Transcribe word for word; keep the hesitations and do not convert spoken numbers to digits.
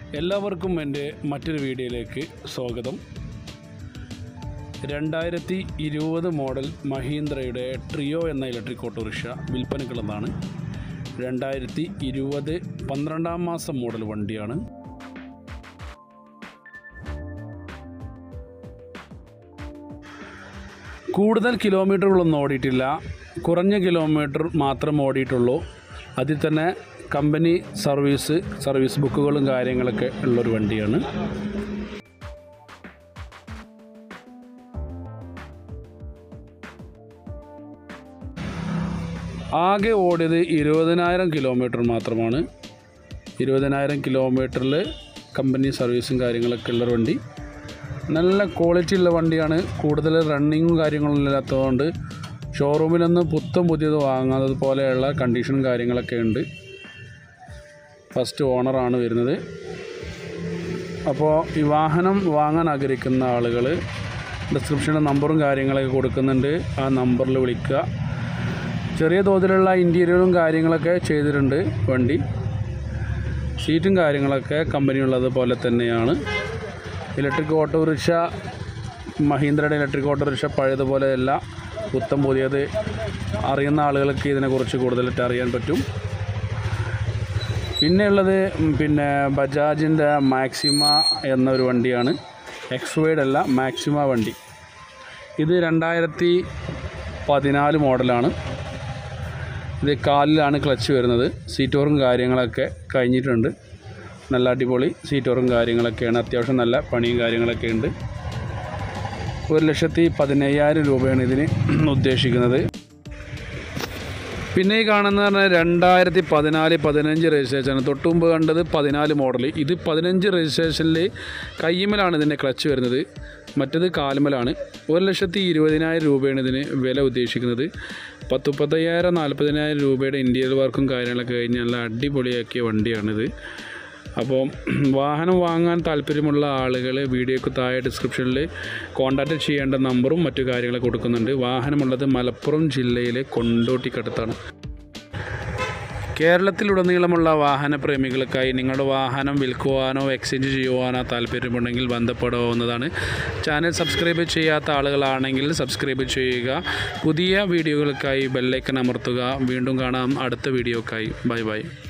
എല്ലാവർക്കും എൻ്റെ മറ്റൊരു വീഡിയോയിലേക്ക് സ്വാഗതം. രണ്ടായിരത്തി ഇരുപത് മോഡൽ മഹീന്ദ്രയുടെ ട്രിയോ എന്ന ഇലക്ട്രിക് ഓട്ടോറിക്ഷ വിൽപ്പനക്കുള്ളതാണ്. രണ്ടായിരത്തി ഇരുപത് പന്ത്രണ്ടാം മാസം മോഡൽ വണ്ടിയാണ്. കൂടുതൽ കിലോമീറ്ററുകളൊന്നും ഓടിയിട്ടില്ല, കുറഞ്ഞ കിലോമീറ്റർ മാത്രം ഓടിയിട്ടുള്ളൂ. അതിൽ തന്നെ കമ്പനി സർവീസ് സർവീസ് ബുക്കുകളും കാര്യങ്ങളൊക്കെ ഉള്ളൊരു വണ്ടിയാണ്. ആകെ ഓടിയത് ഇരുപതിനായിരം കിലോമീറ്റർ മാത്രമാണ്. ഇരുപതിനായിരം കിലോമീറ്ററിൽ കമ്പനി സർവീസും കാര്യങ്ങളൊക്കെ ഉള്ളൊരു വണ്ടി. നല്ല ക്വാളിറ്റി ഉള്ള വണ്ടിയാണ്. കൂടുതൽ റണ്ണിങ്ങും കാര്യങ്ങളും ഇല്ലാത്തതുകൊണ്ട് ഷോറൂമിലൊന്നും പുത്തം പുതിയത് വാങ്ങാത്തത് പോലെയുള്ള കണ്ടീഷനും കാര്യങ്ങളൊക്കെ ഉണ്ട്. ഫസ്റ്റ് ഓണറാണ് വരുന്നത്. അപ്പോൾ ഈ വാഹനം വാങ്ങാൻ ആഗ്രഹിക്കുന്ന ആളുകൾ ഡിസ്ക്രിപ്ഷനിൽ നമ്പറും കാര്യങ്ങളൊക്കെ കൊടുക്കുന്നുണ്ട്. ആ നമ്പറിൽ വിളിക്കുക. ചെറിയ തോതിലുള്ള ഇൻറ്റീരിയറും കാര്യങ്ങളൊക്കെ ചെയ്തിട്ടുണ്ട് വണ്ടി. സീറ്റും കാര്യങ്ങളൊക്കെ കമ്പനിയുള്ളത് പോലെ തന്നെയാണ്. ഇലക്ട്രിക് ഓട്ടോറിക്ഷ മഹീന്ദ്രയുടെ ഇലക്ട്രിക് ഓട്ടോറിക്ഷ പഴയതുപോലെയല്ല, പുത്തം പുതിയത്. അറിയുന്ന ആളുകൾക്ക് ഇതിനെക്കുറിച്ച് കൂടുതലായിട്ട് അറിയാൻ പറ്റും. പിന്നെ ഉള്ളത് പിന്നെ ബജാജിൻ്റെ മാക്സിമ എന്നൊരു വണ്ടിയാണ്. എക്സ് വൈഡ് അല്ല, മാക്സിമ വണ്ടി. ഇത് രണ്ടായിരത്തി പതിനാല് മോഡലാണ്. ഇത് കാലിലാണ് ക്ലച്ച് വരുന്നത്. സീറ്റോറും കാര്യങ്ങളൊക്കെ കഴിഞ്ഞിട്ടുണ്ട്. നല്ല അടിപൊളി സീറ്റോറും കാര്യങ്ങളൊക്കെയാണ്. അത്യാവശ്യം നല്ല പണിയും കാര്യങ്ങളൊക്കെ ഉണ്ട്. ഒരു ലക്ഷത്തി പതിനയ്യായിരം രൂപയാണ് ഇതിന് ഉദ്ദേശിക്കുന്നത്. പിന്നെ ഈ കാണുന്ന പറഞ്ഞാൽ രണ്ടായിരത്തി പതിനാല് പതിനഞ്ച് രജിസ്ട്രേഷനാണ്. തൊട്ട് മുമ്പ് കണ്ടത് പതിനാല് മോഡൽ. ഇത് പതിനഞ്ച് രജിസ്ട്രേഷനിൽ കയ്യുമലാണ് ഇതിൻ്റെ ക്ലച്ച് വരുന്നത്, മറ്റത് കാലുമലാണ്. ഒരു ലക്ഷത്തി ഇരുപതിനായിരം രൂപയാണ് ഇതിന് വില ഉദ്ദേശിക്കുന്നത്. പത്ത് മുപ്പത്തയ്യായിരം നാൽപ്പതിനായിരം രൂപയുടെ ഇൻറ്റീരിയർ വർക്കും കാര്യങ്ങളൊക്കെ കഴിഞ്ഞ് നല്ല അടിപൊളിയാക്കിയ വണ്ടിയാണിത്. അപ്പോൾ വാഹനം വാങ്ങാൻ താല്പര്യമുള്ള ആളുകൾ വീഡിയോക്ക് താഴെ ഡിസ്ക്രിപ്ഷനിൽ കോൺടാക്റ്റ് ചെയ്യേണ്ട നമ്പറും മറ്റു കാര്യങ്ങളൊക്കെ കൊടുക്കുന്നുണ്ട്. വാഹനമുള്ളത് മലപ്പുറം ജില്ലയിലെ കൊണ്ടോട്ടിക്കടുത്താണ്. കേരളത്തിലുടനീളമുള്ള വാഹനപ്രേമികൾക്കായി നിങ്ങളുടെ വാഹനം വിൽക്കുവാനോ എക്സ്ചേഞ്ച് ചെയ്യുവാനോ താല്പര്യമുണ്ടെങ്കിൽ ബന്ധപ്പെടാവുന്നതാണ്. ചാനൽ സബ്സ്ക്രൈബ് ചെയ്യാത്ത ആളുകളാണെങ്കിൽ സബ്സ്ക്രൈബ് ചെയ്യുക. പുതിയ വീഡിയോകൾക്കായി ബെല്ലൈക്കൺ അമർത്തുക. വീണ്ടും കാണാം അടുത്ത വീഡിയോക്കായി. Bye bye.